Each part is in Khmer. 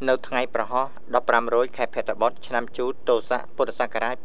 នៅថ្ងៃប្រហោះ1500ខែភទ្របទឆ្នាំជូតទស័កពុទ្ធសករាជ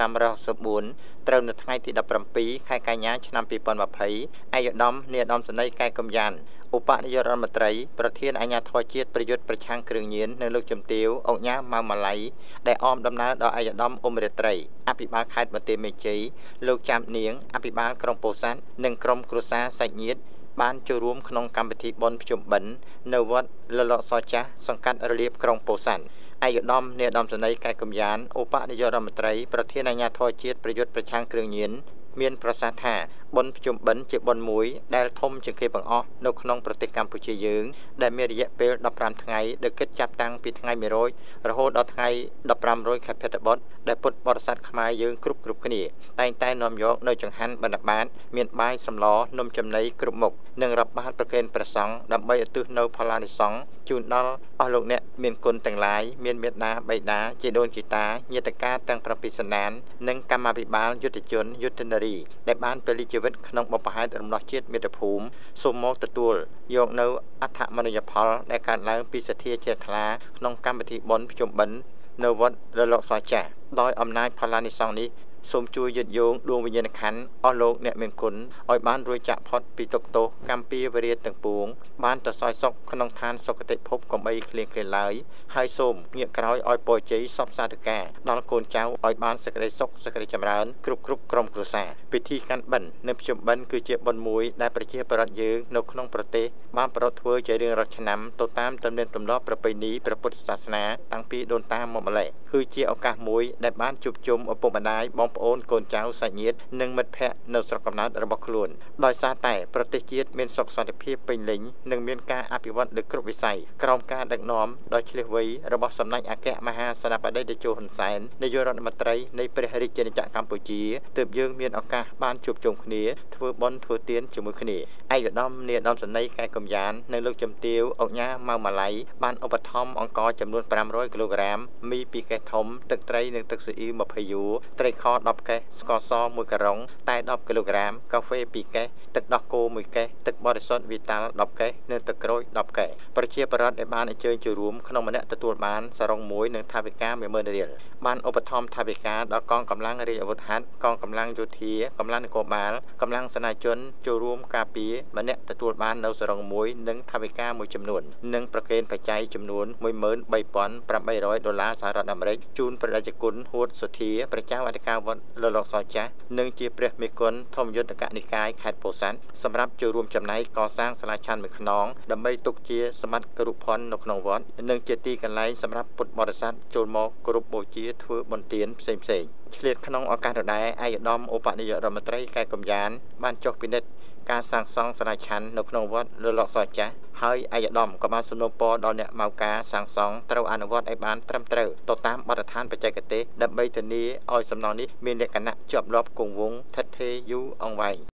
2564ត្រូវនៅថ្ងៃទី17ខែកញ្ញាឆ្នាំ2020ឯកឧត្តមនាយឧត្តមសេនីយ៍កែកំយ៉ានឧបនាយករដ្ឋមន្ត្រីប្រធានអាជ្ញាធរជាតិប្រយុទ្ធប្រឆាំងគ្រឿងញៀននៅលោកជំទាវអង្គញាម៉ៅម៉ាឡៃដែលអមដំណើរដល់ឯកឧត្តមអ៊ុំរាត្រីអភិបាលខេត្តបន្ទាយមានជ័យលោកចាំនាងអភិបាលក្រុងពោធិ៍សាត់និងក្រុមគ្រួសារសាច់ញាតិបានចូលរួមក្នុងកម្មវិធីបុណ្យភ្ជុំបិណ្ឌនៅវត្តលលកសចាស់សង្កាត់រលៀបក្រុងពោធិ៍សាត់ឯកឧត្តមនាយឧត្តមសេនីយ៍កែកំយ៉ានឧបនាយករដ្ឋមន្ត្រីប្រធានអាជ្ញាធរជាតិប្រយុទ្ធប្រឆាំងគ្រឿងញៀនមានប្រសាសន៍ថាបុណ្យភ្ជុំបិណ្ឌជាបុណ្យមួយដែលធំជាងគេបង្អស់នៅក្នុងប្រទេសកម្ពុជាយើងដែលមានរយៈពេល15ថ្ងៃដែលគិតចាប់តាំងពីថ្ងៃ100រហូតដល់ថ្ងៃ1500ខែភទ្របទដែលពុទ្ធបរិស័ទខ្មែរយើងគ្រប់គ្នាតែងតែនាំយកនៅចង្ហាន់បណ្ឌបាតមានបាយសម្លនំចំណីគ្រប់មុខនិងរាប់បាតប្រគេនព្រះសង្ឃដើម្បីឧទ្ទិសនៅផល្លានិសង្ឃជូនដល់អស់លោកអ្នកមានគុណទាំងឡាយមានមេត្តាបិតាជីដូនជីតាញាតិកាទាំង7សន្តាននិងកម្មាភិបាលយុទ្ធជនយុទ្ធនារីដែលបានពលិជីវិតក្នុងបបផែនរំដោះជាតិមាតុភូមិសូមមកទទួលយកនៅអត្ថមនិយផលដែលកើតឡើងពីសទ្ធាជ្រះថ្លាក្នុងកម្មវិធីបុណ្យភ្ជុំបិណ្ឌនៅវត្តរលកសចាស់ដោយអំណាចផល្លានិសង្ឃនេះសូមជួយយឹតយោងដួងវិញ្ញាណក្ខន្ធអស់លោកអ្នកមានគុណឲ្យបានរួចចាក់ផុតពីទុក្ខទោសកម្មពៀវរាទាំងពួងបានទៅសោយសុខក្នុងឋានសុគតិភពកំបីគ្លៀងគ្លាឡើយហើយសូមងាកក្រោយឲ្យពរជ័យសពសាធុការដល់កូនចៅឲ្យបានសេចក្តីសុខសេចក្តីចម្រើនគ្រប់ក្រុមគ្រួសារពិធីកាន់បិណ្ឌនិងភ្ជុំបិណ្ឌគឺជាបុណ្យមួយដែលប្រជាពលរដ្ឋយើងនៅក្នុងប្រទេសបានប្រពធ្វើជារៀងរាល់ឆ្នាំទៅតាមទំនៀមទម្លាប់ប្រពៃណីព្រះពុទ្ធសាសនាតាំងពីដូនតាមកម្ល៉េះគឺជាឱកាសមួយដែលបានជួបជុំឪពុកម្ដាយបងប្អូនកូនចៅសាច់ញាតិនិងមិត្តភ័ក្តិនៅស្រុកកំណើតរបស់ខ្លួនដោយសារតែប្រទេសជាតិមានសុខសន្តិភាពពេញលេញនិងមានការអភិវឌ្ឍលើគ្រប់វិស័យក្រោមការដឹកនាំដោយឆ្លៀសវៃរបស់សម្ដេចអគ្គមហាសេនាបតីតេជោហ៊ុនសែននាយករដ្ឋមន្ត្រីនៃព្រះរាជាណាចក្រកម្ពុជាទើបយើងមានឱកាសបានជួបជុំគ្នាធ្វើបុណ្យធ្វើទានជាមួយគ្នាឯកឧត្តមនាយឧត្តមសេនីយ៍កែកំយ៉ាននិងលោកជំទាវអង្គញាម៉ៅម៉ាឡៃបានឧបត្ថម្ភអង្ករចំនួន500គីឡូក្រាមមី2កេសធំទឹកត្រីនិងទឹកស៊ូអ៊ី20យួរត្រីខ10កេសស្ករស1ការុងតែ10គីឡូក្រាមកាហ្វេ2កេសទឹកដោះគោ1កេសទឹកបរិសុទ្ធវីតាល់10កេសនិងទឹកក្រូច10កេសប្រជាពលរដ្ឋដែលបានអញ្ជើញចូលរួមក្នុងម្នាក់ទទួលបានសរុង1និងថវិកា10000រៀលបានឧបត្ថម្ភថវិកាដល់កងកម្លាំងរាជអាវុធហត្ថកងកម្លាំងយោធាកម្លាំងនគរបាលកម្លាំងសេនាជនចូលរួមការពារម្នាក់ទទួលបាននៅសរុង1និងថវិកាមួយចំនួននិងប្រគេនបច្ច័យចំនួន$13800សហរដ្ឋអាមេរិកជូនព្រះរាជគុណហួតសុធាព្រះចៅអធិការវត្តលលកសចាស់និងជាព្រះមេគុណធម្មយុត្តកនិកាយខេត្តពោធិ៍សាត់សម្រាប់ចូលរួមចំណែកកសាងសាលាឆាន់មួយខ្នងដើម្បីទុកជាសមត្ថគរុភ័ណ្ឌនៅក្នុងវត្តនិងជាទីកន្លែងសម្រាប់ពុទ្ធបរិស័ទចូលមកគោរពបូជាធ្វើបុណ្យទានផ្សេងឆ្លៀតក្នុងឱកាសដដែលឯកឧត្តមឧបនាយករដ្ឋមន្ត្រីកែកំយ៉ានបានចុះពិនិត្យការសាងសង់សាលាឆាន់នៅក្នុងវត្តលលកសចាស់ហើយឯកឧត្តមក៏បានសំណូមពរដល់អ្នកមកការសាងសង់ត្រូវអនុវត្តឲ្យបានត្រឹមត្រូវទៅតាមបទដ្ឋានបច្ចេកទេសដើម្បីធានាឲ្យសំណង់នេះមានលក្ខណៈជាប់លាប់គង់វង្សថិតថេរយូរអង្វែង